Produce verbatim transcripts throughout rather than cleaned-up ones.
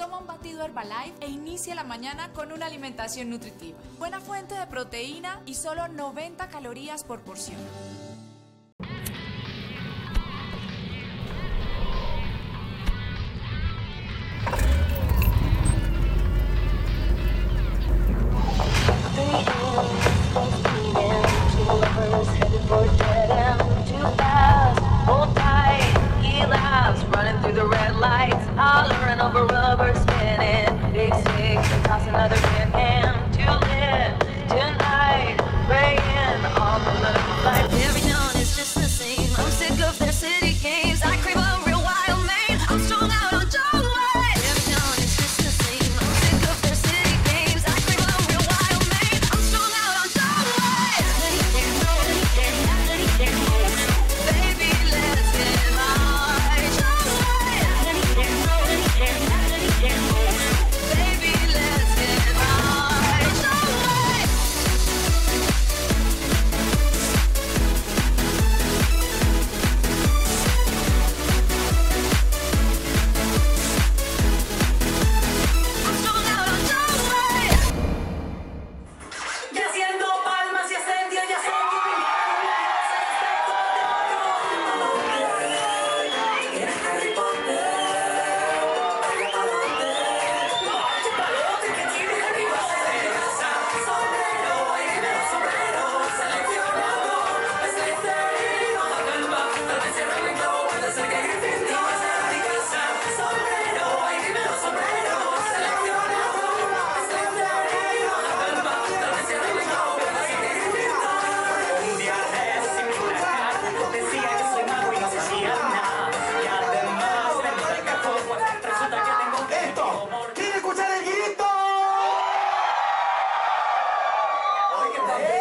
Toma un batido Herbalife e inicia la mañana con una alimentación nutritiva. Buena fuente de proteína y solo noventa calorías por porción. Running through the red lights, hollering over rubber spinning. Big six and toss another can can to live tonight. Praying on the love life. Every dawn is just the same. I'm sick of their city games. I crave a real wild man. I'm strung out on John Wayne. Every dawn is just the same. I'm sick of their city games. I crave a real wild man. I'm strung out on John Wayne. Baby, let's get high. Baby, let's get high. I'm strung out on John Wayne. Y haciendo palmas y ascendió y ascendió. Era Harry Potter. Vaya palote. Vaya palote que tiene Harry Potter. Sombrero, ahí viene los sombreros. Seleccionado, Slytherin. Calma, tal vez sea Ravenclaw, puede ser que Gryffindor sea mi casa. Sombrero, ahí viene los sombreros. Seleccionado, Slytherin. Calma, tal vez sea Ravenclaw, puede ser que Gryffindor. Un día recibí una carta, decía que soy mago y no sabía nada. Y además me dijo el cajón, pues resulta que tengo un ¡Esto! ¿Quiere escuchar el grito? Oye, ¿qué tal?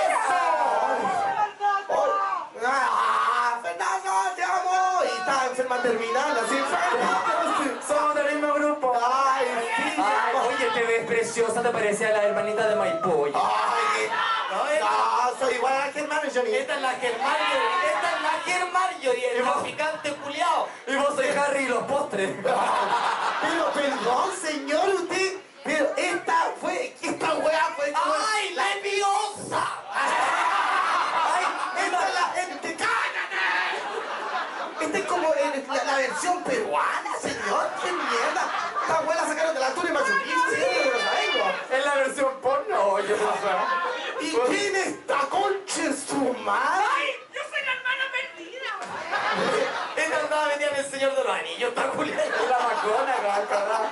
¡Ah! ¡Fernando, te amo! Y está enferma terminal, así enferma. Somos del mismo grupo. ¡Ay, sí! Ay, oye, te ves preciosa, te parece a la hermanita de Maipú. oye. ¡Ay! No, esta, No, soy igual a Germán y Johnny. esta es la Germario, esta es la Germario y el traficante culiao. Y vos sois Harry y los postres. Pero perdón, señor, usted. Pero esta fue. Esta weá fue. ¡Ay, la envidiosa! ¡Ay! Esta es la. Este, ¡cállate! Esta es como en la, la versión peruana, señor. ¡Qué mierda! Esta weá la sacaron de la altura y Machu Picchu, sí, pero lo sabemos. Es la versión porno, oye, ¿Y quién es esta concha en su madre? Yo soy la hermana perdida. Esta andaba metida en el Señor de los Anillos, está culiada. Es la macona, carajo.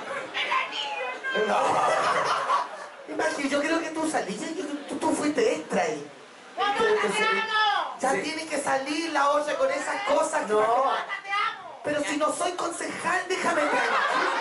No. Imagínate, yo creo que tú saliste, yo- tú, tú fuiste extra ahí. Ya Sí. tiene que salir la olla con esas cosas. que- No. Pero si no soy concejal, déjame tranquilo.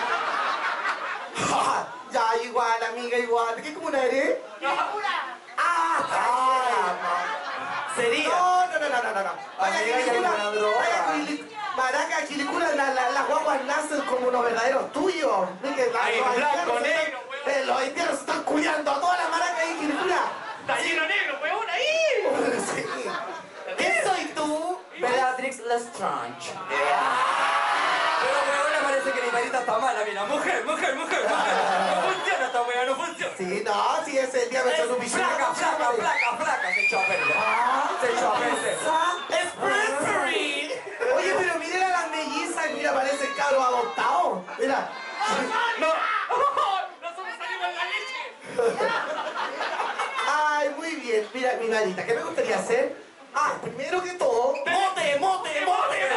Ya, igual, amiga, igual. ¿Qué comuna eres? Ah, ah, Sería. no, no, no, no, no, no. Vaya Amiga, que hay Quilicura, buena droga. vaya Quili- Maraca, Quilicura, la- la- las guaguas nacen como unos verdaderos tuyos. Ven que la- Ay, los blanco, haitianos se negro, están- weón. eh, Los haitianos se están cuidando a todas las maracas ahí en Quilicura. Está lleno negro, weón, ahí. Sí. ¿Quién soy tú? Bellatrix Lestrange. Pero weón, parece que mi marita está mala, mira. Mujer, mujer, mujer, mujer. No funciona esta weá, no funciona. Sí, no, sí, ese es el día me echó Es un pichón. flaca, flaca, flaca, flaca. Se echó a perder. Ah, Se echó a perder. esa- Es Bradbury. Oye, pero miren a las mellizas, mira, parecen cabros adoptados. Mira. No. Nosotros salimos en la leche. Ay, muy bien. Mira, mi manita, ¿qué me gustaría hacer? Ah, primero que todo. Mote, mote, mote.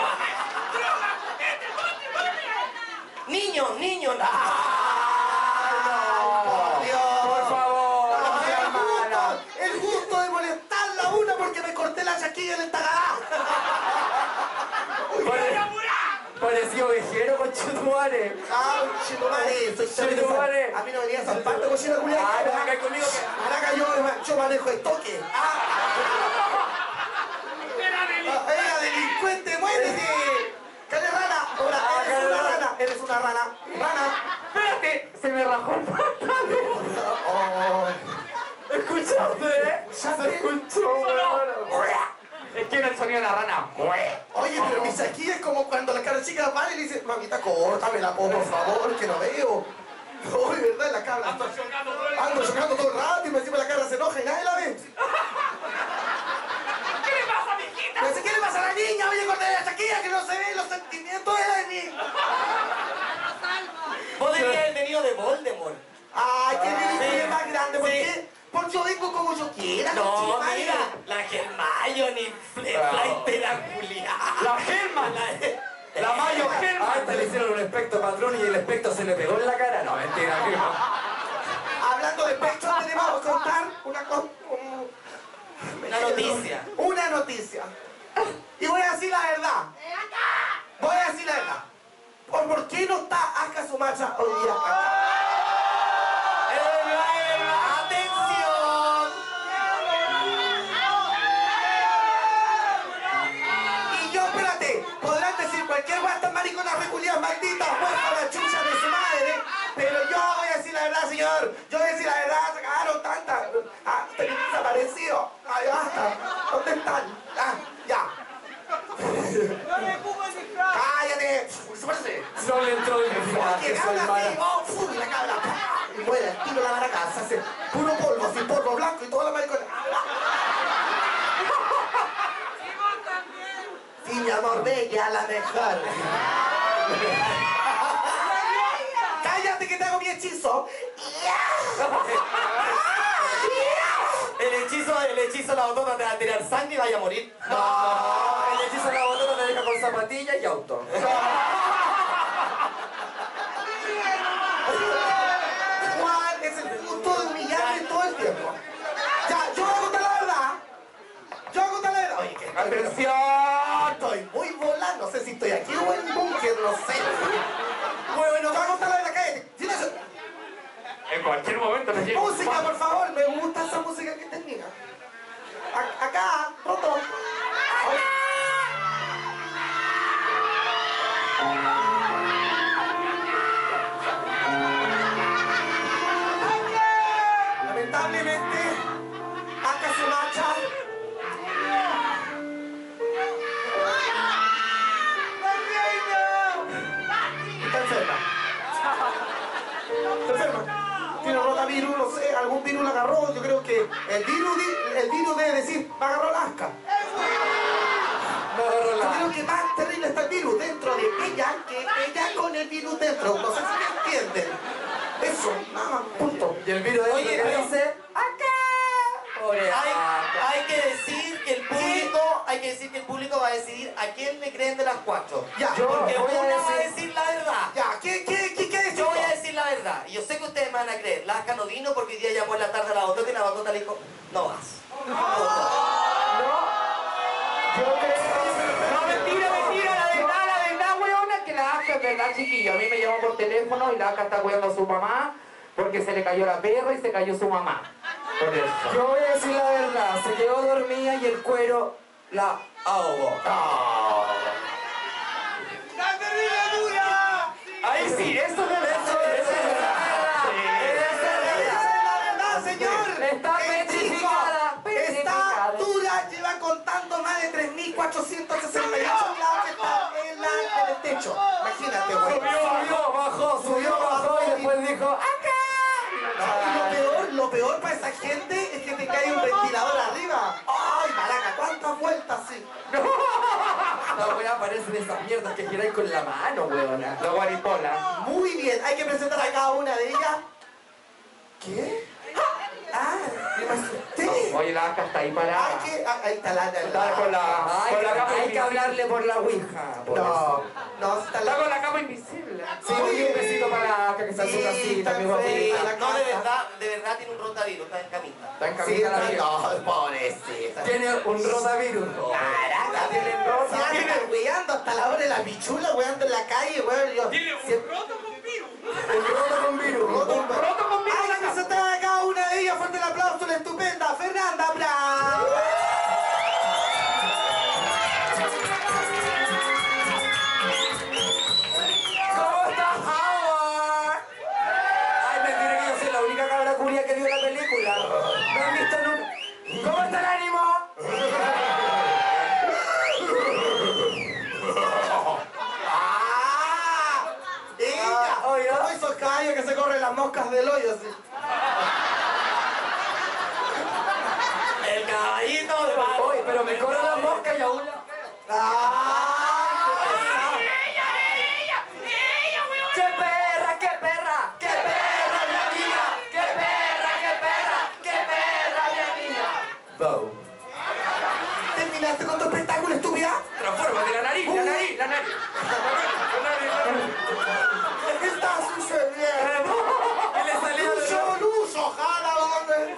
Niño, niño. Ay, por Dios. Por favor. No, no seas el mala. gusto, el gusto de molestarla a una porque me corté la chaquilla en el tagadá. Parecía ovejero con chutuares. Ah, chitumare, soy Chitumare. A mí no venía a zamparte, cochina culiada. Ay, ven acá conmigo que- Maraca, yo, yo manejo el toque. Ah, ¡Era delincuente, muérete! ¡Care rana! Ahora, Ah, eres care una rana. rana, eres una rana. Rana. Espérate, se me rajó el pantalón. Oh. ¿Escuchaste? Se escuchó, weón. Es quiero el sonido de la rana. Oye, pero mi Shakira es como cuando la cara chica va y le dice, mamita, córtame la po, por favor, que no veo. Oye, ¿verdad? La cabra. Ando chocando todo el rato. Ando chocando todo el rato y me encima la cara se enoja y nadie la ve. ¿Qué le pasa, mijita? Pero si, ¿qué le pasa a la niña? Oye, corta de la Shakira, que no se ven los sentimientos de la niña. Vos debías haber venido de Voldemort. Ay, qué ridículo Sí. es más grande. ¿Por Sí. qué? Porque yo vengo como yo quiera. No, conchetumare. mira, la Hermione, Flaitera Julia. La Helman. La Mayo Helman. Ah, esta le hicieron un espectro patrón y el espectro se le pegó en la cara. No, mentira. Hablando de pecho, tenemos que contar una cosa. Una noticia. Una noticia. Y voy a decir la verdad. Voy a decir la verdad. ¿Por, ¿por qué no está Aka Sumacha hoy día acá? ¡Atención! Y yo, espérate, podrán decir cualquier guasta maricona reculiada, maldita, hueja la chucha de su madre. Pero yo voy a decir la verdad, señor. Yo voy a decir la verdad, se cagaron tantas. Ah, pero desaparecido. Ay, basta. ¿Dónde están? Ah, ya. ¡Cállate! ¡Suerte! No le entró el disfraz, Que que soy habla así, mala. oh, ¡fum! La cabra, ¡pah! Y muere el tiro la maraca, se hace puro polvo, así polvo blanco y toda la maricona. Sí, mi amor, bella, la mejor. ¡Cállate que te hago mi hechizo! El hechizo, el hechizo de la botona te va a tirar sangre y vaya a morir. No, el hechizo de la botona te deja con zapatillas y auto. Juan es el punto de humillarme todo el tiempo. Ya, yo voy a contar la verdad. Yo voy a contar la verdad. Oye, que ¡Atención! estoy muy volando. No sé si estoy aquí o en el búnker, no sé. Bueno, yo voy a contar la verdad. Cállate. Silencio. En cualquier momento me llevo. Música, por favor. Me gusta esa música que termina. A- acá, pronto. Lamentablemente, acá se marcha. Está enferma. Está enferma. Tiene rotavirus, no sé, algún virus la agarró. Yo creo que el virus, di- el virus debe decir, me agarró Alaska. No agarró Yo la... creo que más terrible está el virus dentro de ella que ella con el virus dentro. No sé si me entienden. Eso, nada más, punto. Y el virus de Oye, que pero- dice... Pobre Hay, Aka. hay que decir que el público, hay que decir que el público va a decidir a quién le creen de las cuatro. Ya, Yo Porque voy a una va a decir- decir la verdad. ya, ¿qué, qué, qué, qué decís Yo voy a vos? decir la verdad. Y yo sé que ustedes me van a creer. La Asca no vino porque hoy día llamó en la tarde a la botota y la botota le dijo, no vas. Yo creo... No, mentira, mentira, la verdad, la verdad, weona, que la Asca es verdad, chiquillo. A mí me llamó por teléfono y la Asca está cuidando a su mamá porque se le cayó la perra y se cayó su mamá. Por eso. Yo voy a decir la verdad. Se quedó dormida y el cuero la ahogó. Ahí sí, eso es verdad. Eso es verdad. Eso es verdad. La verdad, señor. Está El petrificada, chico petrificada. Está dura, lleva contando más de tres mil cuatrocientos sesenta y ocho lados que está en, la, en el techo. Imagínate, güey. Subió, bajó, subió, bajó y después dijo ¡Acá! Y lo peor, lo peor para esa gente es que te cae un ventilador arriba. ¡Ay, maraca! ¿Cuántas vueltas sí? La weá parecen esas mierdas que giráis con la mano, weona. La guaripola. Muy bien, hay que presentar a cada una de ellas. ¿Qué? Ah, me asusté. Oye, la Asca está ahí Hay parada. que. ah, Ahí está la. Está con la, Hay, con la capa hay que invisible. hablarle por la ouija. por No, eso. no, está Está la. con la capa invisible. Sí, y un besito para la Aka que está en su Sí, casita, está mi fea. guapita. La No, de casa. verdad, de verdad tiene un rotavirus, está en camita. Está en Sí, camino a la está. vieja. No, pobrecita. Tiene un rotavirus. Caraca, tiene rosa. Si andan weando hasta la hora de la pichula, weando en la calle, weón. Yo, Tiene un siempre- roto con virus. Un roto con virus. Roto con virus. roto con virus Hay la que casa. presentar a cada una de ellas. Fuerte el aplauso, la estupenda Fernanda Brown. ¿Cómo estás, Howard? Ay, mentira que yo soy la única cabra curia que vio la película. No han visto nunca. ¿Cómo está el ánimo? del hoyo, sí. El caballito de barro. Oye, pero me corre la mosca y aún la... ¡Ah! ¡Qué perra, qué perra! ¡Qué perra, mi amiga! ¡Qué perra, qué perra! ¡Qué perra, mi amiga! Bow. ¿Terminaste con tu espectáculo, estúpida? Transfórmate la nariz, la nariz, la nariz. La nariz, la nariz. ¿Qué está sucediendo? ¿Qué le salió de Lucho, Lucho, jala, ¿dónde?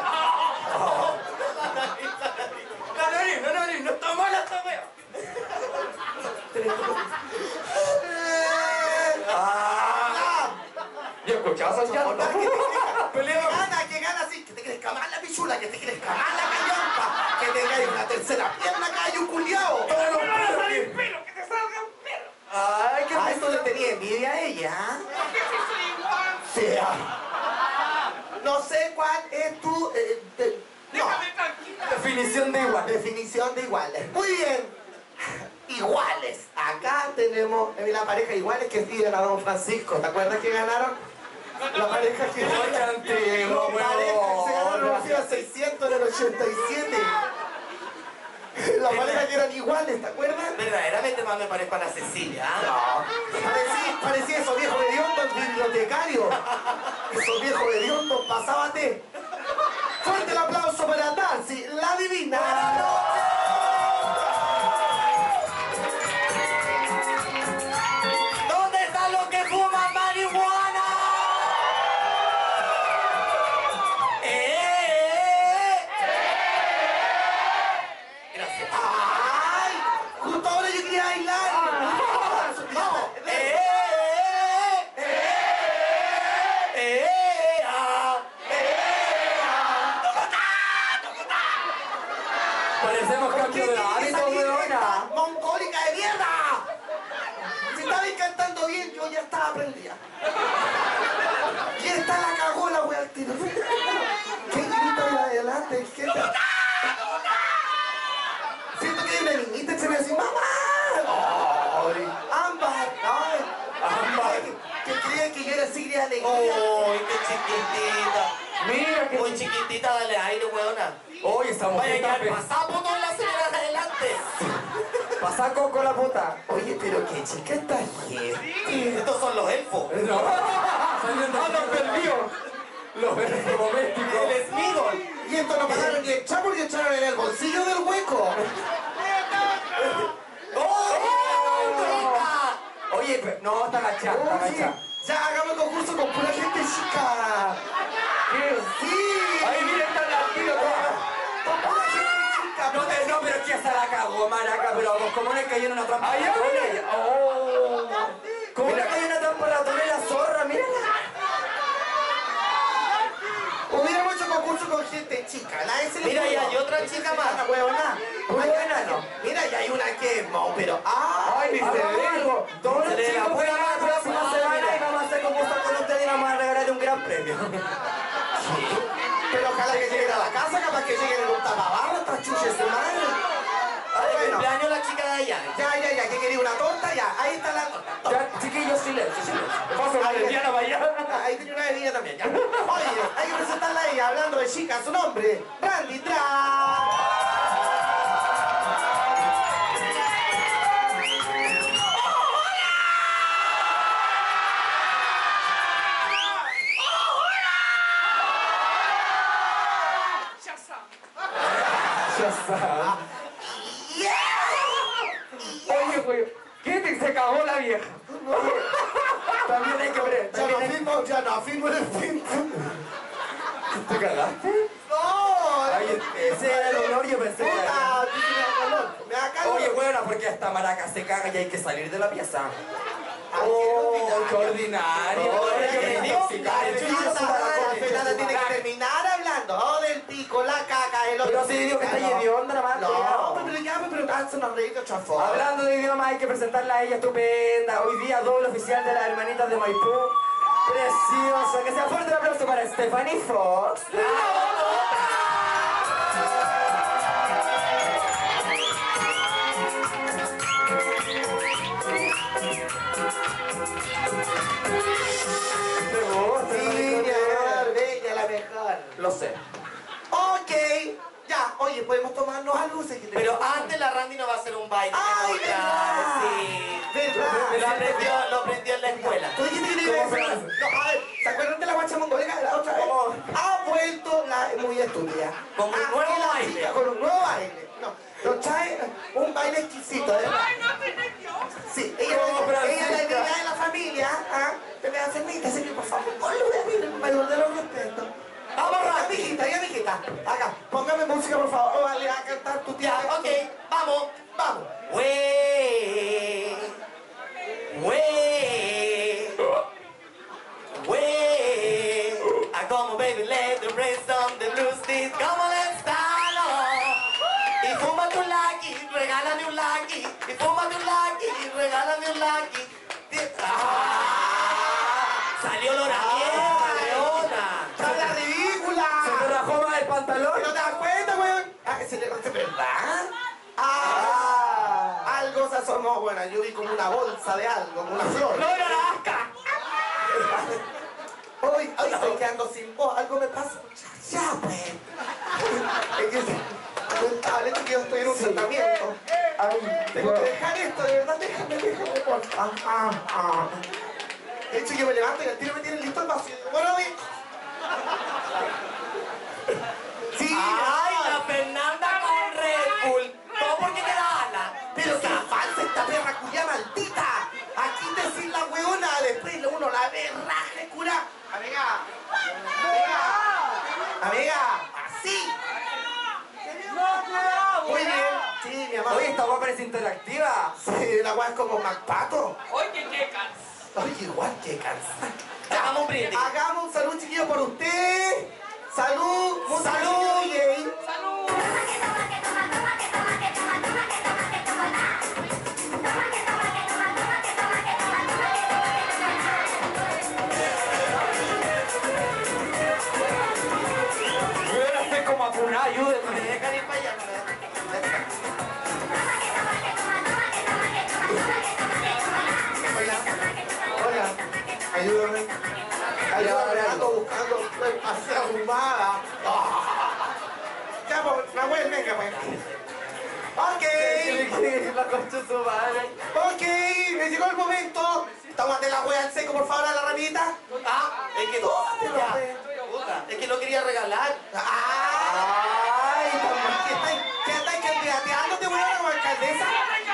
la nariz, la nariz? No está mala esta wea. Ah. ¿Y escuchabas al llanto? ¿Qué gana? ¿Qué gana? Sí, que te crezca más la pichula, que te crezca más la callampa, que tengáis una tercera pierna, callo culiao. Todos los pelos. ¡Pelo, que te salga un pelo! Ay, qué ¿A esto le tenía envidia a ella? ¿Por qué si soy igual? Sea. No sé cuál es tu... eh, eh, no. Déjame tranquila. Definición de igual. Definición de iguales. Muy bien. Iguales. Acá tenemos eh, la pareja iguales que siguen a Don Francisco. ¿Te acuerdas que ganaron? La pareja que... Ay, qué antiguo, La pareja que se ganaron huevón. los FIBA seiscientos en el ochenta y siete. La pareja que eran iguales, ¿te acuerdas? Verdaderamente más me parezco a la Cecilia. ¿ah? Parecía, parecía esos viejos hediondos bibliotecarios. Esos viejos hediondos, pasábate. Fuerte el aplauso para Nancy, la divina. ¿Dónde están los que fuman marihuana? ¡Eh! Gracias. ¡Ay! Justo ahora yo quería bailar. ¡Vamos! ¡Eh! ¡Eh! ¡Eh! ¡Ah! Parecemos cambio de hábito, weona. ¡Mongólica de mierda! Si estabais cantando bien, yo ya estaba aprendida. Y esta la cagó la wea al tiro. ¿Qué grita de adelante? ¿Qué te... Siento que hay una niñita y se me dice, ¡mamá! ¡Ay! ¡Ámbar! ¡Ay! ¡Ámbar! Que creía que yo era así de alegría. ¡Uy, qué chiquitita! Mira que... Muy chiquitita, dale aire, weona. Hoy estamos... Vaya, ya pasamos toda la señora adelante. Pasá coco la puta. Oye, pero qué chica esta gente. Estos son los elfos. No. Ah, los perdidos. Los elfos domésticos. El Smigol. Y esto no pagaron ni el chapo ni echaron en el bolsillo del hueco. ¡Oh! Oye, pero... No, está agachada, está Oye, agachada. ya hagamos el concurso con pura gente chica. ¿Qué? Sí. Ahí mira, está la tiro toda. Con pura gente chica. No, te, no, pero es que hasta la cagó, maraca, pero vos, ¿cómo le cayó en una trampa? ¡Ay, ay! ¡Oh! ¿Cómo le cayó en una trampa ratona y la zorra? ¡Mírala! Hubiéramos hecho concurso con gente chica. La S Mira, y hay otra chica más. La huevona. Buena, no. Mira, y hay una que es mo, pero. ¡Ay! ¡Ay, mi cerebro! Todos los Se le chicos la que pura van la próxima mano, semana mira. y vamos a hacer concurso con ustedes y vamos a regalarle un gran premio. Pero ojalá que lleguen a la casa, capaz que lleguen en un tapabarro, estas chuches de madre. Ay, Bueno, cumpleaños la chica de allá. ya, ya, ya, que quería una torta, ya. Ahí está la torta. Ya, chiquillos, silencio, silencio. Paso la lesbiana para allá. Ah, ahí tiene una bebida también, ya. Oye, hay que presentarla a ella, hablando de chica, su nombre, Randy Tra. Ya está. Oye, güey, ¿qué te se cagó la vieja? También hay que ver. Ya no firmo, ya no firmo en el fin. ¿Te cagaste? No, Ay, ese era el honor, yo pensé que era. puta, me da calor, me da calor. Oye, buena, porque esta maraca se caga y hay que salir de la pieza. Ay, Oh, qué qué ordinario. Oye, Hay que qué intoxicar el idiota, chucho, la Fernanda tiene que terminar hablando. Oh, del pico, la caca, el otro. Pero si digo que está hedionda, nada más. No, pero ya, pero cansa una reír de otra forma. Hablando de idiomas, hay que presentarla a ella estupenda. Hoy día doble oficial de las hermanitas de Maipú. Preciosa. Que sea fuerte el aplauso para Stephanie Fox. ¿Te gusta? Sí, mi baile. ¡Ay, que verdad! otra, Sí. ¿Verdad? Lo aprendió, lo aprendió en la escuela. ¿Tú dijiste que no iba a ¿Cómo decir? No, a ver, ¿se acuerdan de la guacha mongólica de la otra vez? ¿Cómo? Ha vuelto la muy estúpida. Con un Ah, nuevo y la baile. chica Con un nuevo baile. No, nos trae un baile exquisito, de verdad. Sí, ella, ¿Cómo, ella es la Francisca? niña de la familia, ¿ah? Te me hace mita, así que por favor, le voy a pedir el mayor de los respetos. Vamos, ya, mijita, ya, mijita. Acá, póngame música, por favor. O vale a cantar tu tía. Ya, ok, vamos. Vamos. Way, way, way. I come, baby, let the rain on the blues beat. Come on, let's start off. Y fúmate un lucky, regálame un lucky. Y fúmate un lucky, regálame un lucky. ¡Ah! Salió Lora Vieja, Leona. ¡Chabla ridícula! ¿Se te rajó más el pantalón? ¿No te das cuenta, weón? Ah, ¿se le conoce verdad? Ah, algo se asomó, bueno, yo vi como una bolsa de algo, como una flor. ¡No, Alaska! Hoy, hoy estoy quedando sin voz, algo me pasa. Ya, ya, pues. Es que es lamentable que yo estoy en un tratamiento. Ay, tengo que dejar esto, de verdad, déjame, déjame, por favor. Ah, ah, ah. De hecho, yo me levanto y al tiro me tienen listo el vacío. Bueno, bien. Sí, ¡Ay, ah. la Fernanda con Red Bull! ¿Todo porque te da ala? Pero que falsa esta perra cuya maldita. Aquí decir la hueona, después uno la ve raje, cura. Amiga, amiga, amiga, así. Muy bien, sí, mi amor. Oye, esta guapa parece interactiva. Sí, la hueá es como MacPato. Oye, qué cansado. Oye, igual que cansa. Hagamos un brindis. Hagamos un salud, chiquillo, por usted. Salud, Salud. salud, D J. Salud. Yo la estoy como apurada, ayúdenme. Deja ir para allá. Hola, hola, ayúdame. Ayúdame, ando buscando hacia arrumada. Ya, pues, Nahuel, venga, pues. ¿Qué Ok, quiere decir la concha de su madre? ok, me llegó el momento. Tómate la wea al seco, por favor, a la ramita. Ah, es que Tómatelo, ya. pues. Puta, es que lo quería regalar. ¡Ay! ¿Qué estáis, qué estáis candidateándote, weón, como alcaldesa?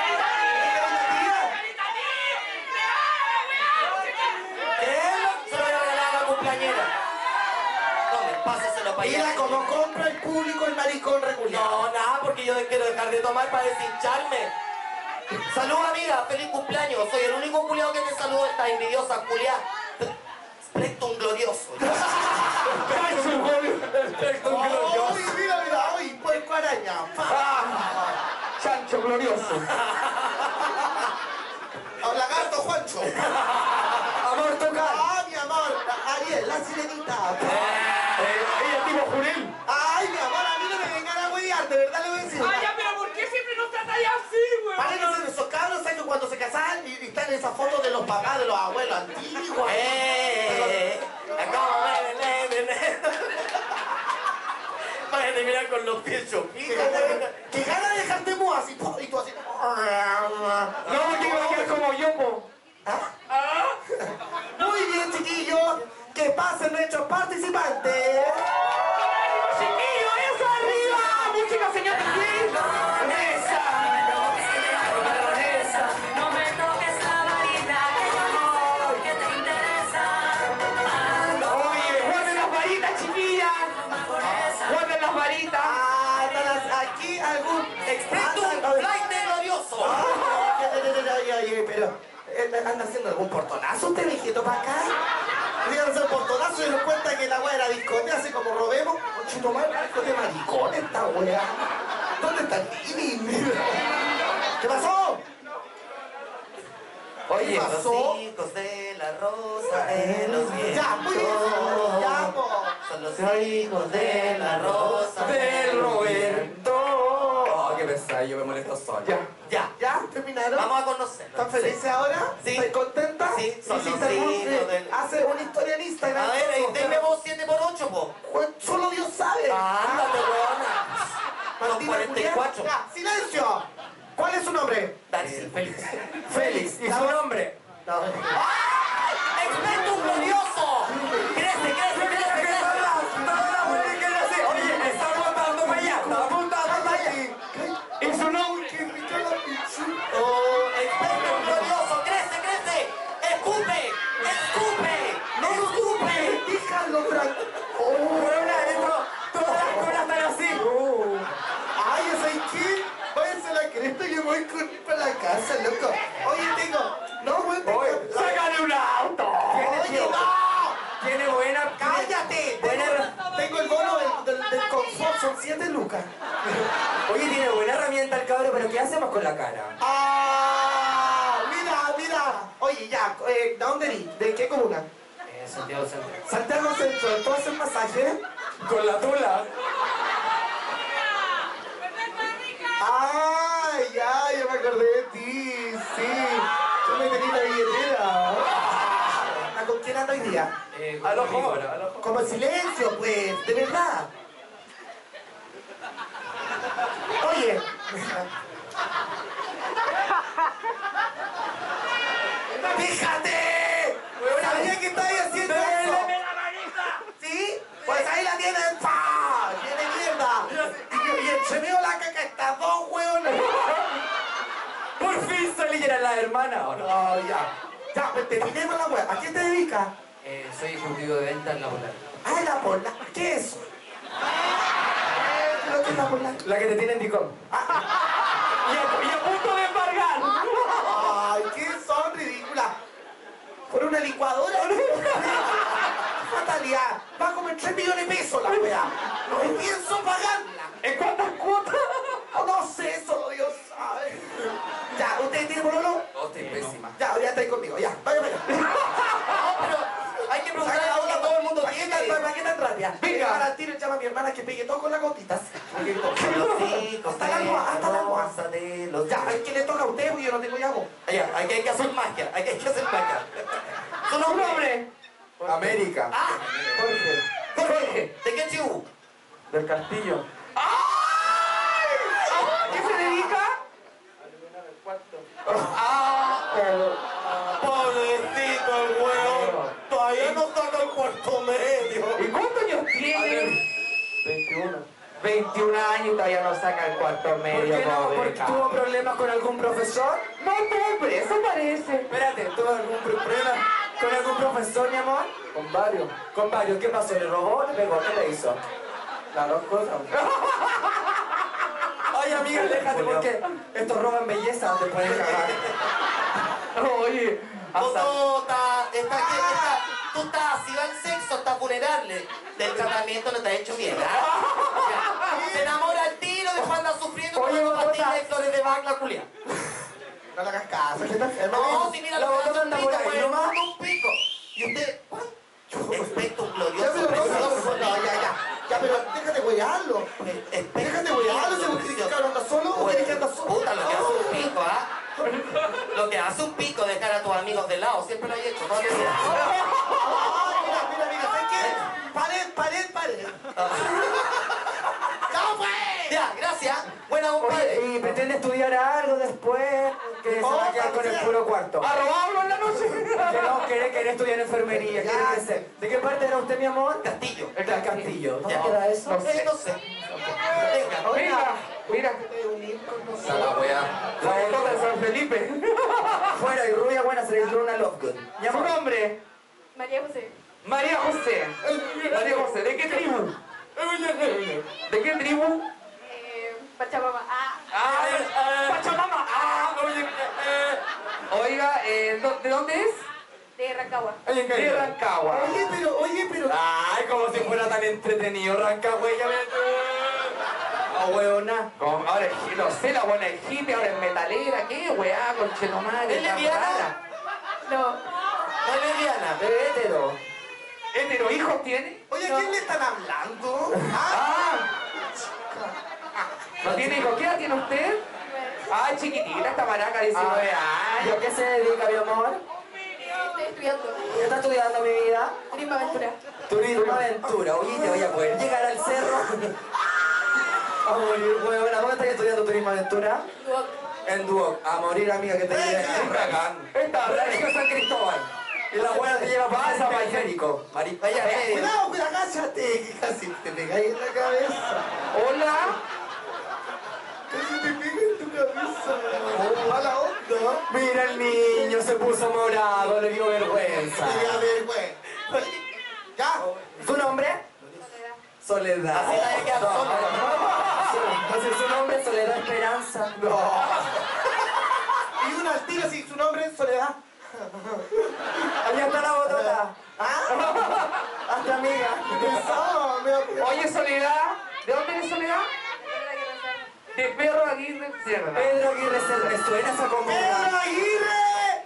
¿Qué? Se lo voy a regalar a la cumpleañera. Tome, pásaselo para allá. Mira cómo compra el público el maricón reculiado. No, nada, porque yo quiero dejar de tomar para deshincharme. Salud, amiga, feliz cumpleaños. Soy el único culiao que te saluda, esta envidiosa culiá. Splecton glorioso. ¡Ay, mira, mira! ¡Ay, puerco araña! Chancho glorioso. ¡Ah, lagarto Juancho! Amor tocar. ¡Ah, mi amor! Ariel, la sirenita. Ella tipo Jurel. ¡Ay, mi amor! A mí no me vengan a huevear, de verdad le voy a decir. Ay, ya, pero ¿por qué siempre nos tratáis así, güey? Paren de ser esos cabros, ¿sabes? Cuando se casaban y, y están esas fotos de los papás de los abuelos antiguos. ¡Eh! Acabo de ver. Para terminar con los pies choquitos. Que gana de dejarte mu así, po, y tú así. No, que iba a quedar como yo, po. Muy bien, chiquillos. Que pasen nuestros participantes. ¡Chiquillo, eso arriba! ¡Música, señor! No me toques la varita, que yo no sé por qué te interesa. Oye, guarden las varitas, chiquillas. Guarden las varitas. Ah, están las- aquí algún Expreso un flight de glorioso. Ay, ay, ay, pero eh, anda haciendo algún portonazo usted, mijito, para acá. Querían hacer portonazo y nos cuenta que la wea era discote, así como robemos. Conchito mal, de maricón esta wea. ¿Dónde está el living? ¿Qué pasó? Oye, ¿Qué pasó? Los hijos de la rosa de los vientos. Ya, muy bien. Ya, po. Son los hijos de la rosa del Roberto. Oh, qué pesado, yo me molesto solo. Ya. Ya, ¿Ya? ¿Terminaron? vamos a conocernos. ¿Están felices ahora? Sí. ¿Están contentas? Sí, son ¿Y si los se hijos eh, del- hace una historia en Instagram? A ver, eh, denme vos siete por ocho, po. Pues solo Dios sabe. Ándate, weona. Son Maldita cuarenta y cuatro. culiá. Ya, silencio. ¿Cuál es su nombre? Darcy. Félix. Félix. ¿Y su nombre? No. ¡Ay! ¡Experto glorioso! ¡Crece, crece, crece, crece! Toda la mujer que nace. Oye, está apuntando para allá. Está apuntando para allá. ¿Y su nombre? ¡Qué rica la pizza! ¡Oh, experto glorioso! ¡Crece, crece! ¡Escupe! ¡Escupe! ¡No lo ¡Escupe! ¡Déjalo, Frank! ¡Oh! Bueno, esto, todas las colas están así. Oh. ¡Ay, ¿sabes qué? Váyanse a la cresta y yo voy con, para la casa, loco. Oye, tengo... No, güey, tengo... Oye, sácale un auto. ¡Oye, no! Tiene buena... ¡Cállate! Buena... Tengo, tengo el bono del, del, del confort, son siete lucas. Oye, tiene buena herramienta el cabrón, pero ¿qué hacemos con la cara? ¡Ah! Mira, mira. Oye, ya, eh, ¿de dónde eres? ¿De qué comuna? Eh, Santiago Centro. Santiago Centro. ¿Tú haces masaje? Con la tula. ¡Ay, ya! Ya me acordé de ti. Sí. Tú me tenías la billetera. ¿A con quién ando hoy día? Eh, a los jóvenes, a los Como silencio, pues, de verdad. Oye. ¡Fíjate! ¿Sabía que estabas haciendo eso? ¿Sí? Pues ahí la tienen. ¡Pah! ¡Tiene mierda! Y, y entre medio la caca está dos hueones. Por fin salieron las hermanas, ¿o no? No, ya. Ya, pues terminemos la wea. ¿A qué te dedicas? Eh, soy ejecutivo de venta en la Polar. Ah, la polar. ¿Qué es eso? ¿Qué es lo que es la polar? La que te tiene en Dicom. Y, a, y a punto de embargar. Ay, ¿qué son ridículas? ¿Por una licuadora? Fatalidad. Va a comer tres millones de pesos la wea. No pienso pagarla. ¿En cuántas cuotas? Oh, no sé, solo Dios sabe. Ya, ¿ustedes tienen pololo? Oh, estoy pésima. Ya, ya estáis conmigo, ya. Vaya, vaya. Pero hay que preguntarle ahora a todo el mundo ¿Para qué tan, tiene. para qué tan rápida? Venga, para el tiro llama a mi hermana que pegue todo con las gotitas. Hasta la almohada, hasta la almohada. Ya, ¿a quién le toca a usted? Porque yo no tengo llamo. Ya, hay que, hay que hacer magia, hay que, hay que hacer magia. ¿Su nombre? América. Ah, Jorge. Jorge. ¿De qué tribu? Del Castillo. ¿Qué se dedica? Ah, pobrecito el huevo. Todavía no saca el cuarto medio. ¿Y cuántos años tiene? veintiuno. veintiún años y todavía no saca el cuarto ¿Por medio. qué no? pobre ¿Porque cabrón. tuvo problemas con algún profesor? No, tuvo preso parece. Espérate, ¿tuvo algún pro- problema con algún profesor, mi amor? Con varios. Con varios, ¿qué pasó? ¿Le robó? ¿Le pegó? ¿Qué le hizo? Las dos cosas. Ay, amiga, déjate porque estos roban belleza, te pueden cagar. Oye, Tú hasta... no, está, está, aquí, está, tú estás, si va el sexo, está vulnerable. Del tratamiento no te ha hecho bien, ¿ah? Ya. Se enamora al tiro, después anda sufriendo Oye, con pastillas botota. de flores de Bach, la culia. No le hagas caso, que está enfermo. No, si mira La lo que botota hace un anda pico, por ahí, pues, nomás. manda un pico. Y usted, ¿cuál? Experto Ya, glorioso, pero no, no, precioso. no, ya, ya. Ya, pero déjate huearlo. Experto Déjate huearlo, se me que cabrón anda solo o quieres que anda solo. Puta, lo que hace un pico, ¿ah? Lo que hace un pico dejar a tus amigos de lado, siempre lo he hecho, toda mi vida. Ay, mira, mira, mira, ¿sabes qué? Pared, pared, pared. ¡Chao, pues! Ya, gracias. Buena, compadre. Oye, ¿y pretende estudiar algo después? Que se va a quedar con el puro cuarto. ¿A robarlo en la noche? Que no, quiere, quiere estudiar enfermería, quiere Ya. crecer. ¿De qué parte era usted, mi amor? Castillo. El del Castillo. ¿Dónde Ya. queda eso? No sé, no sé. Venga. Mira, mira. La wea. La botota de San Felipe. Fuera y rubia buena se le entró una Lovegood. Mi ¿Su amor. nombre? María José. María José. María José, ¿de qué tribu? ¿De qué tribu? Eh, Pachamama. Ah, Ah, Pachamama. Ah, oye, eh, eh. Oiga, eh, ¿dó- ¿de dónde es? de Rancagua. De Rancagua. Oye, pero, oye, pero... Ay, como si fuera tan entretenido, Rancagüey. Ah, hueona. Con- Ahora es hi- no sé, la buena es hippie, ahora es metalera. ¿Qué weá, conchetomare? ¿Es lesbiana? No, No es lesbiana. Es hetero. ¿Hetero hijos tiene? Oye, ¿a quién le están hablando? Ah, Ah. ¿No tiene hijos? ¿Qué edad tiene usted? Ah, chiquitita, esta maraca, diecinueve ¿Y años. a qué se dedica, mi amor? estoy estudiando. ¿Qué está estudiando, mi vida? Turismo aventura. Turismo aventura. Oye, te voy a poder llegar al cerro. A morir, huevona. ¿Dónde estás estudiando turismo aventura? Duoc. En dúo, a morir amiga que te lleve Venga. Huracán. Esta, Atlético San Cristóbal. Y la buena te lleva para San Periférico. Mari, vaya, medio. Cuidado, cuidado, agáchate, que casi te pegáis en la cabeza. Hola. Casi te pega en tu cabeza. Oh, mala onda. Mira el niño, se puso morado, le dio vergüenza. Te voy a ver, güey. ¿Ya? ¿Su nombre? Soledad. Así nadie queda No, solo. no, no. Entonces su nombre es Soledad Esperanza. No. Y una al tiro, si su nombre es Soledad. Allá está la botota. ¿Ah? Hasta amiga. Pensaba, me ha- Oye, Soledad. ¿De dónde eres, Soledad? De Perro Aguirre Cerda. Pedro Aguirre se me suena esa comida. ¡Pedro Aguirre!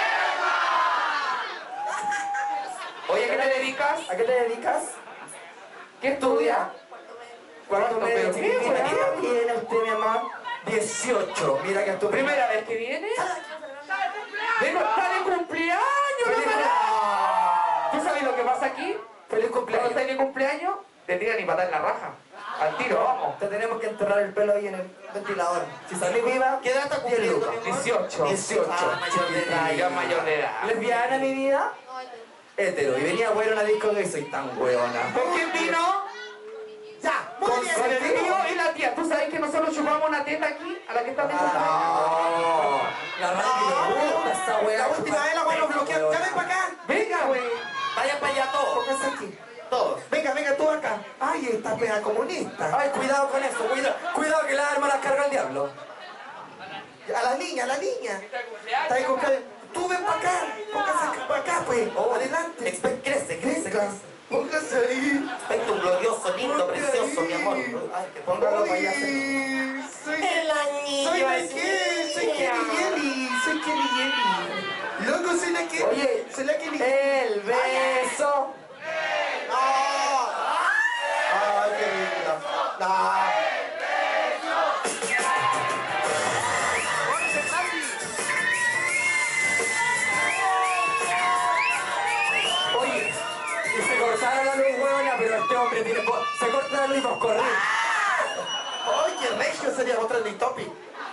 Oye, ¿a qué te dedicas? ¿A qué te dedicas? ¿Qué estudias? ¿Cuánto ¿Cuánto? me Pero chiquitita? qué, ¿Qué weá. edad tiene usted, mi amor? dieciocho. Mira que es tu ¿Primera vez que vienes? ¡Vengo, está de cumpleaños! ¡Feliz no me- cumpleaños! ¿Tú sabes lo que pasa aquí? ¡Feliz Cuando cumpleaños! estás de cumpleaños, te tiran y patar en la raja. Al tiro, vamos. Te tenemos que enterrar el pelo ahí en el ventilador. Si salís viva, ¿Qué edad está diez cumpliendo, lucas. mi amor? dieciocho. dieciocho. Ah, mayor de edad. Ya mayor de edad. ¿Lesbiana, mi vida? Hétero. Y venía a ver una disco gay, soy tan hueona. ¿Con quién vino? Ya, muy Con, bien. con el tío y la tía. ¿Tú sabes que nosotros chupamos una teta aquí? A la que está dentro. Ah, no. La radio me gusta esa La hueá. última vez la voy a bloquear. Ya ven para acá. Venga, güey. Vayan para allá todos. Póngase aquí. Todos. Venga, venga, tú acá. Ay, esta pega comunista. Ay, cuidado con eso, cuidado. Cuidado que las armas las carga el diablo. A la niña, a la niña. Está ahí con cadena. Tú ven para acá. Póngase para acá, pues. Oh, Adelante. expe- Crece, crece, Venga. crece. Póngase ahí. Aspecto glorioso, lindo, precioso, mi amor. Ay, que Póngalo para allá. Uy, soy... El anillo. ¿Soy de es qué? Soy Kelly Yeli. Soy Kelly Yeli. Loco, soy la que... Oye, soy la Kelly el beso. No. Ay, qué linda. No. Oye, y se cortaron la luz, huevona, pero este hombre tiene... po- Se corta la luz y nos corre. Ay, qué regio sería otro trending topic.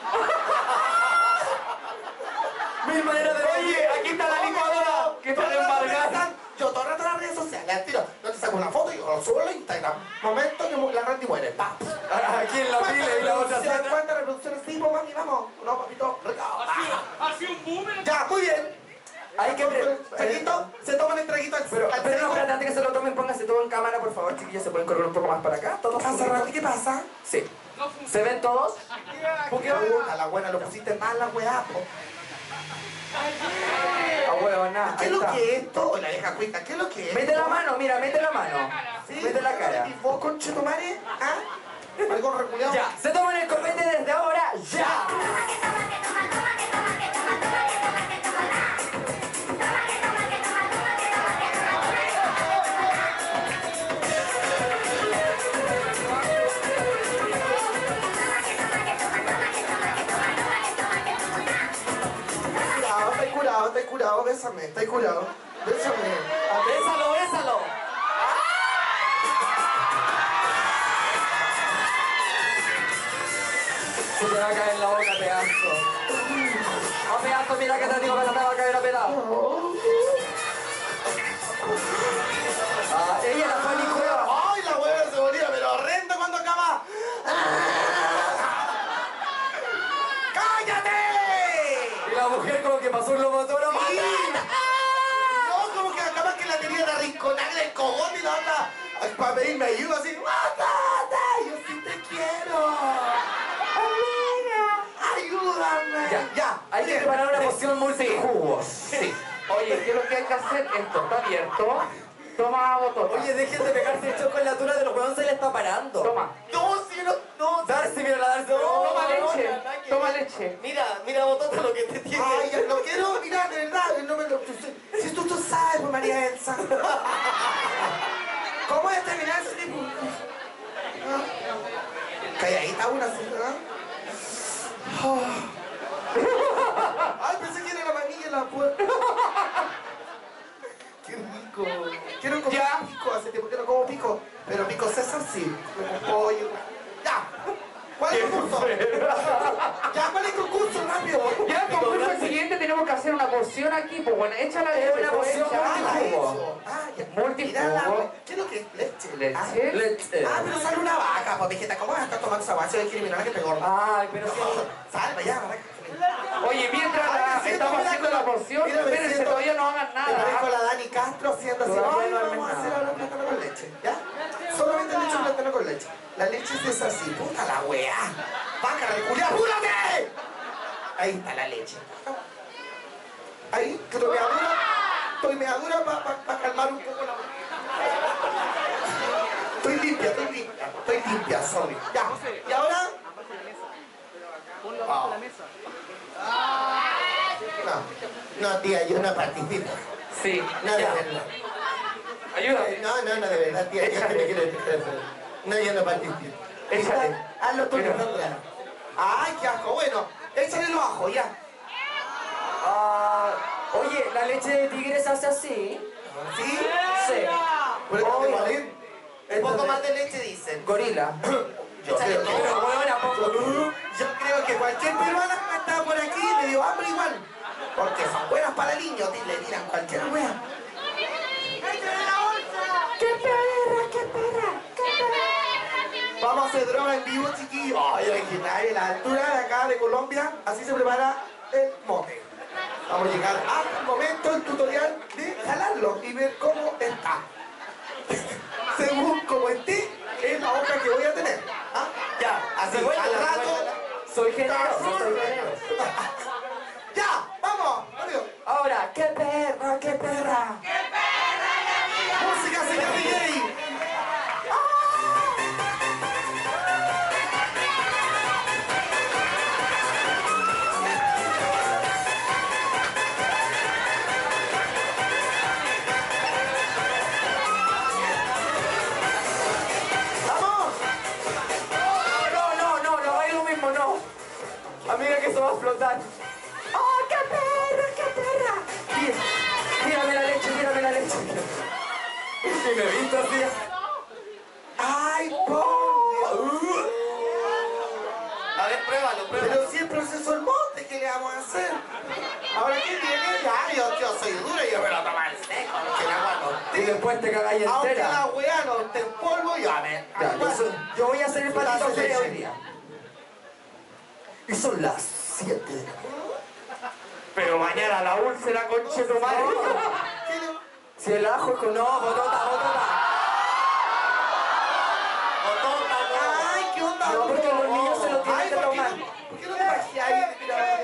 Mi manera de... Oye, aquí está la licuadora que está embargada. Yo todo el rato en las redes sociales, al tiro. Yo te saco una foto y yo lo subo a Instagram. Momento que mu- la Randy muere. Pa. Aquí en la pila y la otra ¿Se dan atrás. cuántas reproducciones? Sí, pues mami, vamos. No, papito. Ha sido un boom. Ya, muy bien. Hay que... pre- Traguito, se toman el traguito al Pero, al pero no, seco. espérate, antes que se lo tomen, pónganse todo en cámara, por favor, chiquillos. ¿Se pueden correr un poco más para acá? ¿Todos? ¿Qué pasa, Randy? ¿Qué pasa? Sí. ¿Se ven todos? Puta, la buena, lo pusiste mal, la weá, po. A huevo, nada. ¿Qué Ahí es lo está. que es esto? O la vieja cuica, ¿qué es lo que es? Mete la mano, mira, mete la mano. ¿Sí? Mete la cara. ¿Y vos, conchetumare? ¿Ah? ¿Algo reculeado? Ya, se toman el copete desde ahora, ya. Curado, está curado, está curado, bésame, está curado. Bésame. A ver. Bésalo, bésalo. Se te va a caer en la boca, pedazo. A pedazo, mira que te digo que se te va a caer a pedazo. Ah, ella la fue a mi cueva. ¡Ay, la hueva se moría, pero horrendo cuando acaba! ¡Cállate! Y la mujer como que pasó un lomotora. Sí. No, como que acaba que la tenía de arrinconar en el cogote y la otra para pedirme ayuda así. ¡Mátate! Yo sí te quiero. Amiga, ayúdame. Ya, ya, hay que preparar una poción multijugos. Sí. Oye, ¿qué es lo que hay que hacer? Esto está abierto. Toma botota. Oye, dejen de pegarse el choco en la tuna de los huevos, se le está parando. Toma. No, si no, no. Darse, mira la darse. Toma no, leche. no, no, Toma no. leche. Mira, mira, Botota, lo que te tiene. Ay, ya lo quiero, mira, de verdad, no me lo... tú- Si tú, tú sabes, pues, María Elsa. ¿Cómo voy a terminar ese tipo? Ah. Calladita una, ¿sí? ¿Ah? Ay, pensé que era la manilla en la puerta. Qué rico. Quiero comer Ya. pico, hace tiempo que no como pico. Pero pico César sí. Como pollo. Ya. ¿Cuál es el concurso? Ya, ¿cuál es el concurso? poción aquí, pues bueno, echa la leche. Es una pues, poción echa. multijugo. Ah, ya. Multijugo. Mira la- ¿Qué es lo que es? Leche. Leche. Ah, Leche. Ah, pero sale una vaca, pues, vegeta. ¿Cómo vas a estar tomando esa agua? Si hay criminal que te gorda. Ay, pero sí. Sale para allá, vaca. Oye, mientras Ay, la- me siento estamos mira haciendo con- la poción, mira, me espérense, siento- todavía no hagan Me parezco a nada. la Dani Castro haciendo así. Todavía Ay, no hagan vamos a hacer nada. ahora un plátano con leche, ¿ya? Solamente el hecho plátano con leche. La leche es así, puta la weá. Vaca, reculia, apúrate. Ahí está la leche. Ahí, que estoy meadura. Estoy meadura para pa, pa calmar un poco la Estoy limpia, estoy limpia. Estoy limpia, sorry. Ya. Y ahora. Oh. No, no, tía, yo no participo. Sí, No, de ya. verdad. Ayúdame. No, no, no, de verdad, tía. Ya me quiero dejar. No, yo no participo. Échale. Hazlo tú, Mira. Sandra. Ay, qué asco. Bueno, échale los ajos, ya. Ah, oye, la leche de tigre se hace así. ¿Sí? Sí. Pero esto Oye. de Malín. Un poco más de leche dicen. Gorila. Yo Échale creo que, todo. Pero huevona, poco. yo creo que cualquier peruana que está por aquí le dio hambre igual. Porque son buenas para el niño, le tiran cualquier wea. ¡Qué perra, qué perra, qué perra! Vamos a hacer droga en vivo, chiquillos. Ay, original, en la altura de acá de Colombia, así se prepara el mote. Vamos a llegar al momento, el tutorial de jalarlo y ver cómo está. Según como esté, es la hoja que voy a tener. ¿Ah? Ya, así, Revuélvela, al rato. revuélvela. Soy generoso, soy generoso. Ya, vamos, adiós. Ahora, qué perra, qué perra. Música, señor D J. ¡Vamos! No, no, no, no, es lo mismo, no. Amiga, que eso va a flotar. ¡Oh, qué perra, qué perra! Tí- Tírame la leche, tírame la leche. Y me he visto así. ¡Ay, pobre! A ver, pruébalo, pruébalo. Pero si el proceso del monte, ¿qué le vamos a hacer? Ahora, ¿qué tiene? Ya, yo, yo soy dura y yo me lo tomo al seco, que el agua no Y después te cagáis Aunque la entera. weá no esté en polvo, yo a ver. Ya, yo, soy- yo voy a hacer el patito Taza de feo hoy leche. día. Y son las siete de la Pero mañana la úlcera, conche tu madre. ¿Qué le- Si el ajo es con... No, botota, botota. Botota, no. Ay, ¿qué onda? No, porque los niños se lo tienen Ay, que ¿por qué tomar. no- ¿Por qué no te bajé ahí? Mira,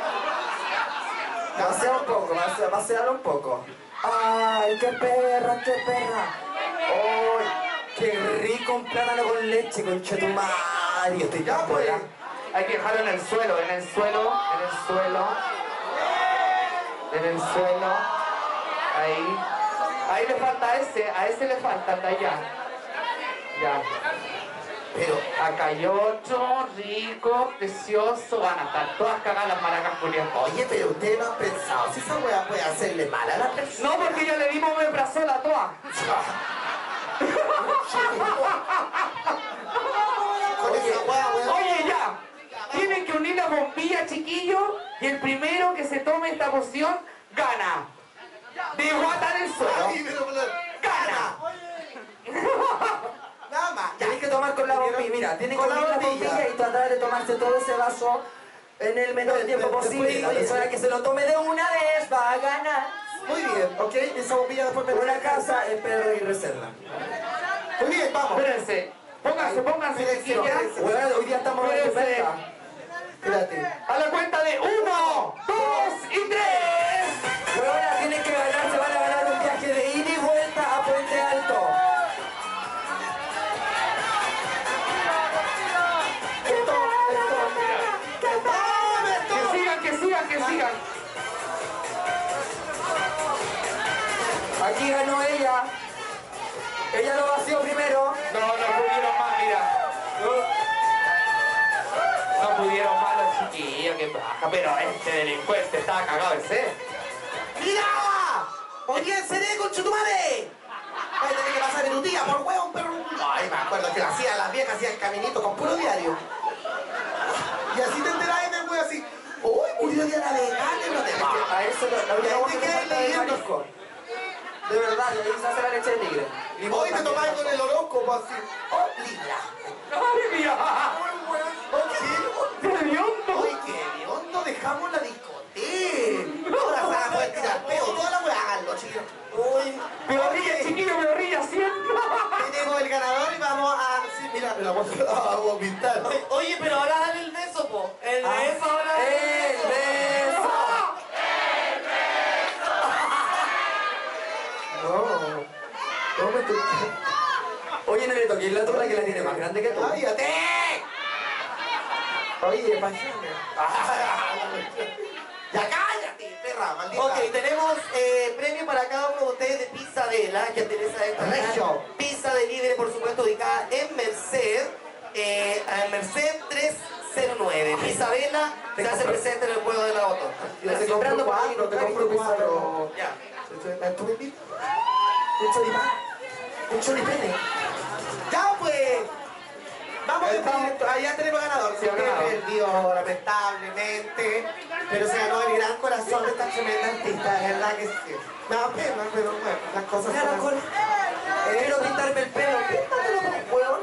Pasea un poco, pasea, pasealo un poco. Ay, qué perra, qué perra. Ay, qué rico un plátano con leche, conchetumare. Estoy Ya, tan pues. buena. Hay que dejarlo en el suelo, en el suelo, en el suelo. En el suelo. Ahí. Ahí le falta a ese, a ese le falta, hasta allá. Ya. Pero, Acá hay otro, rico, precioso. Van a estar todas cagadas las maracas Julián. oye, pero ustedes no han pensado si esa weá puede hacerle mal a la persona. No, porque ya le dimos omeprazol a todas. Con esa weá, weón. Oye, ya. Tienen que unir las bombillas, chiquillos, y el primero que se tome esta poción gana. De guata en el suelo. Ay, pero, pero, Gana. nada más. Tienes que tomar con la bombilla, mira, tienes que Con la abrir la bombilla. bombilla y tratar de tomarse todo ese vaso en el menor tiempo Después posible. de Y la la vez. persona que se lo tome de una vez va a ganar Muy bien, ¿ok? Esa bombilla después me una casa en Pedro y Reserva. Muy bien, vamos. Espérense. Pónganse, pónganse, Espérense, chiquillas. espérense. Bueno, hoy día estamos en Espérense. oferta. Espérate. A la cuenta de uno, dos y tres. Huevona, tienen que ganar, se van a ganar un viaje de ida y vuelta a Puente Alto. Esto, esto. ¡Tome esto! Que sigan, que sigan, que sigan. Aquí ganó ella. Ella lo vació primero. No, no pudieron más, mira. No pudieron más los chiquillos, que baja. Pero este delincuente estaba cagado de sed. ¡Mira! ¡Oye, seré con chutumare! Voy a tener que pasar en un día por hueón, pero... Ay, me acuerdo que lo hacían las viejas, hacían caminito con puro diario. Y así te enteráis del hueón así. ¡Uy, murió Diana de Gane! No te A eso lo, la única ¿Y ahí cosa te que quedas falta es leyendo? marisco. De verdad, y ahí se hace la leche de tigre. Y vos Hoy te también, tomás ¿no? con el horóscopo así. ¡Oh, Libra! ¡Ay, mía! ¡Qué hediondo! ¡Ay, qué hediondo! Dejamos la discoteca. Ahora se van a poder tirar peo. Toda la weá, háganlo, chicos. Uy, ¡Pedorrilla, chiquillo, pedorrilla, siempre! tenemos el ganador y vamos a... Sí, mira, me la voy a vomitar. Oye, oye, pero ahora dale el beso, po. El Ah, beso ahora. ¡El beso! No, no me toques. Oye, no le toques la tula que la tiene más grande que tú. ¡Cállate! Oye, pásame. ¡Ya cállate, perra, maldita! Ok, tenemos eh, premio para cada uno de ustedes de Pizzadela, que interesa esta Regio. Pizza de líder, por supuesto, ubicada en Merced, eh, en Merced trescientos nueve. Pizzadela se hace presente en el juego de la auto. Yo te compro cuatro, te compro cuatro. Ya. ¿Tú me invitas? Un choripán. Un choripene. ¡Ya, pues! Vamos a despedir. Ah, ya tenemos ganador. Se perdió, lamentablemente. Pero se ganó el gran corazón de esta tremenda artista, de verdad que sí. Me da pena, pero bueno, las cosas Mira la son cola. así. Quiero pintarme el pelo. Píntatelo como huevona.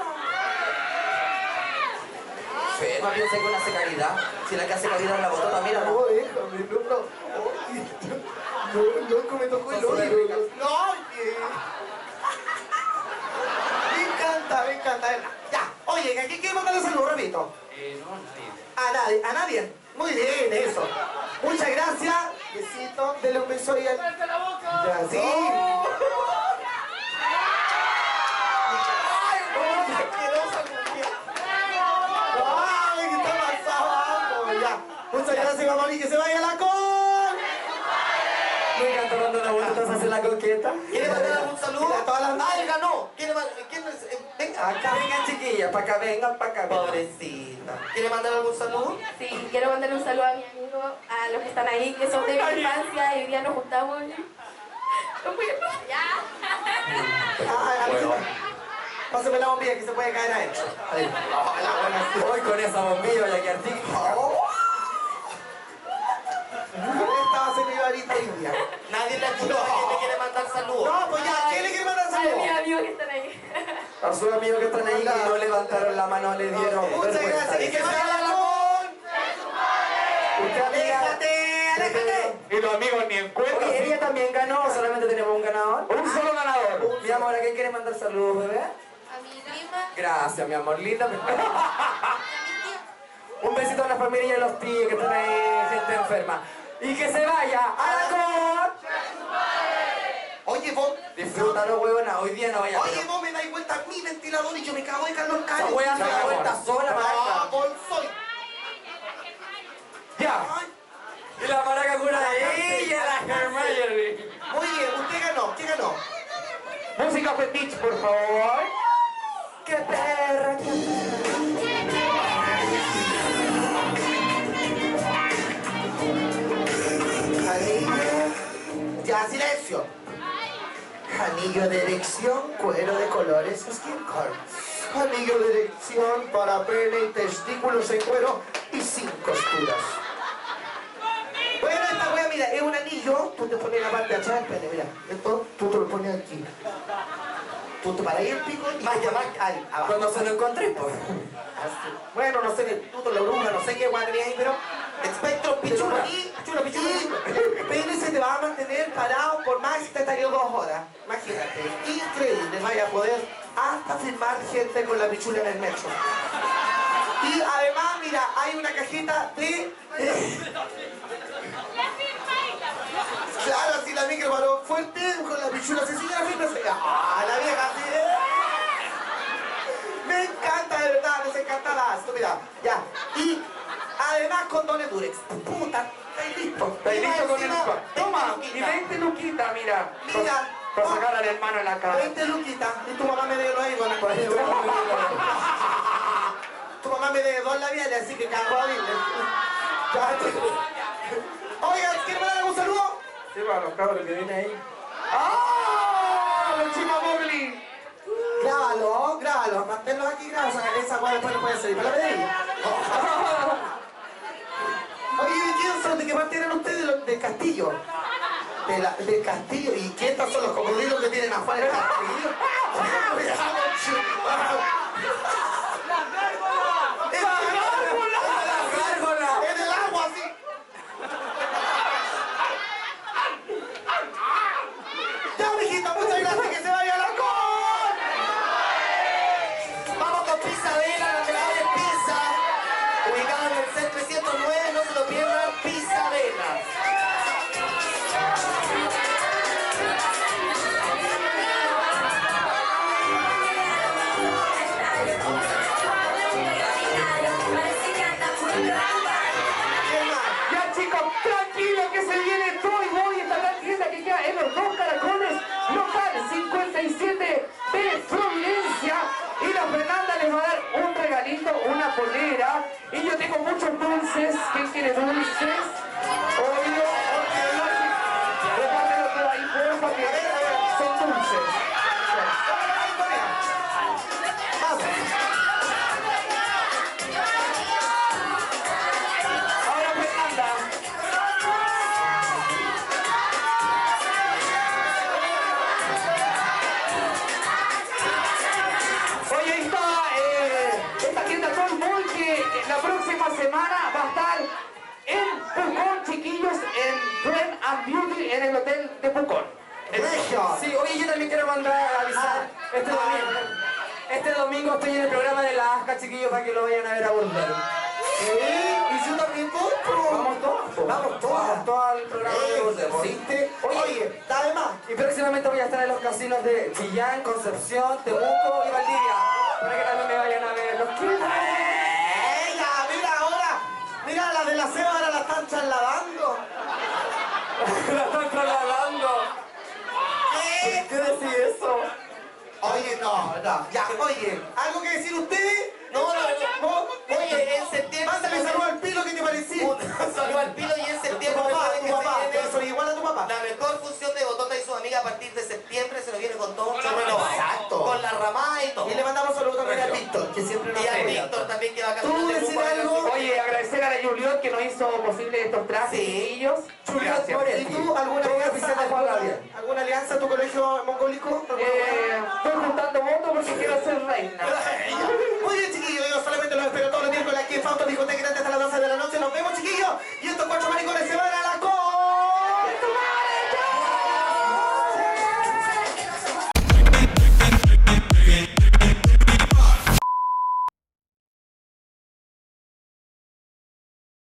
Fe, no piense que una hace caridad. Si la que hace caridad es la botota, mira, No, no. déjame, no, no. No, loco, me tocó el hoyo. No, oye. Me encanta, me encanta. Ya, oye, ¿a quién quiere mandarle saludos, repito? Eh, no, nadie. A nadie, a nadie. Muy bien, eso. Muchas gracias. Besito, dele un beso ahí al... Ya, sí. Ay, no, qué asquerosa mujer. Ay, qué está pasando. Ya. Muchas gracias, mamá, y que se vaya la con. Me encanta cuando la botota se hace la coqueta. ¿Quiere mandar algún saludo? Mira, todas las- ¡Ah, él ganó! ¿Quiere mandar? ¿Quién es? Eh, venga. Acá vengan chiquillas, pa' acá vengan, pa' acá. Pobrecita. ¿Quiere mandar algún saludo? Sí, quiero mandarle un saludo a mi amigo, a los que están ahí, que son de mi infancia y hoy día nos juntamos. y- No voy a- Ya. Ay, a mí se me- Pásame la bombilla que se puede caer adentro. Ahí. Hola, buenas tardes. Hoy con esa bombilla voy a quedar tic. Esta va a ser mi varita india. Nadie le escuchó a quién le quiere mandar saludos. No, pues ya, ¿quién le quiere mandar A saludos? mis amigos que están ahí. A sus amigos que están ahí que no levantaron la mano, le dieron Muchas vergüenza. gracias. Y que se vaya la con. Usted, amiga, Aléjate, aléjate. Y los amigos ni en cuenta. oye, ella también ganó, solamente tenemos un ganador. Un solo ganador. Mi amor, ¿a quién quiere mandar saludos, bebé? A mi prima. Gracias, mi amor, linda. Un besito a la familia y a los tíos que están ahí, gente enferma. Y que se vaya a la con. Oye, vos. Disfrútalo, huevona, hoy día no vaya a Oye, vos me dais vuelta a mi ventilador y yo me cago de Carlos esa Cayo. hueá se da vuelta sola, Ah, maraca. vos soy. Ya. Ay, Y la maraca cura de ella, la Hermione. muy bien, usted ganó. ¿Quién ganó? Música fetiche, por favor. ¡Qué perra, qué perra! Anillo. Ya, silencio. Anillo de erección, cuero de colores, skin color. Anillo de erección para pene y testículos en cuero y sin costuras. Bueno, esta wea, mira, es un anillo, tú te pones en la parte de atrás del pene, mira. Esto, tú te lo pones aquí. Tú te paras ahí el pico y más más ahí, abajo. Cuando se lo encontré, pues. Así. Bueno, no sé, tú te lo bruja, no sé qué guay tenía ahí, pero... Espectro pichula. Y, pichula, pichula, pichula. El pene se te va a mantener parado por más que te estaría dos horas. Imagínate, increíble, vaya a poder hasta filmar gente con la pichula en el metro. Y además, mira, hay una cajita de... Claro, así la micro paró fuerte con la pichula, así sigue la firma, se... ¡Ah, la vieja así! ¡Eh! Me encanta, de verdad, nos encanta esto, mira, ya. Y además condones Durex. Puta, estáis listo. Estáis listo con el Encima, pa. Toma, veinte y veinte luquitas, mira. Mira. Para sacar al hermano en la cara. veinte luquitas. Y tu mamá me debe dos ahí, bueno, tu mamá me debe dos labiales, así que cago a dile. Oiga, ¿quieren mandar algún saludo? Sí, para los cabros que vienen ahí. ¡Ah! ¡Los chicos Bobli! Grábalo, grábalo, manténlos aquí, grábalo, esa guay después no puede salir para la medida. Oye, ¿de quién son? ¿De qué parte eran ustedes? ¿De castillo. De la- del castillo. ¿Y qué estos son los cocodrilos que tienen afuera del castillo? En el agua, así. Ya, mijita, muchas gracias. Que se vaya la con. Vamos con Pizza Vela, la mejor pizza. Ubicada en el C trescientos nueve, no se lo pierdan, Pizza Vela. Ya chicos, tranquilo que se viene Toy Boy, esta gran tienda que queda en los dos caracoles, local cincuenta y siete de Providencia. Y la Fernanda les va a dar un regalito, una polera. Y yo tengo muchos dulces. ¿Quién quiere dulces? Obvio, ok. Repártelo todo ahí, porfa, que son dulces. Ahora Fernanda. Oye, ahí está eh, esta tienda Toy Boy que la próxima semana va a estar en Pucón, chiquillos, en Trend and Beauty, en el hotel de Pucón. Regio. Sí, oye, yo también quiero mandar a avisar este domingo. Este domingo estoy en el programa de la Asca, chiquillos, para que lo vayan a ver a volver. Y yo también voy, po. Vamos todos. Vamos todos. Vamos todos al programa de volver. ¿Viste? Oye, Oye, dame más. y próximamente voy a estar en los casinos de Chillán, Concepción, Temuco y Valdivia. Para que también me vayan a ver. Los quiero. ¡Ella! Mira ahora. Mira, la de la ceba ahora la están trasladando. La están trasladando. ¿Qué? ¿Qué decís eso? Oye, no, no. Ya, oye, ¿algo que decir ustedes? No, no, no. ¿Vos? Oye, en septiembre... Mándale saludo al Pilo, ¿qué te pareció? Un saludo al Pilo y en Tu septiembre... papá, recuerden tu que se papá, viene yo soy igual a tu papá. La mejor función de Botota y sus amigas a partir de septiembre se nos viene con todo un chorro renovado. Exacto. Con la ramada y todo. Y le mandamos saludos también a Víctor, que siempre nos Y a apoya. Víctor también que va a ¿Tú cantar de decir Cuba, algo? Oye, agradecer a la Juliot que nos hizo posible estos trajes, Sí. chiquillos. Juliot Gracias. Moretti. ¿Y tú alguna Todo alianza, oficial de Juan alguna, Gabriel. alguna alianza a tu colegio mongólico? Eh, estoy juntando votos porque quiero ser reina. Muy bien, chiquillos, yo solamente los espero todos los miércoles aquí en Fausto Discoteca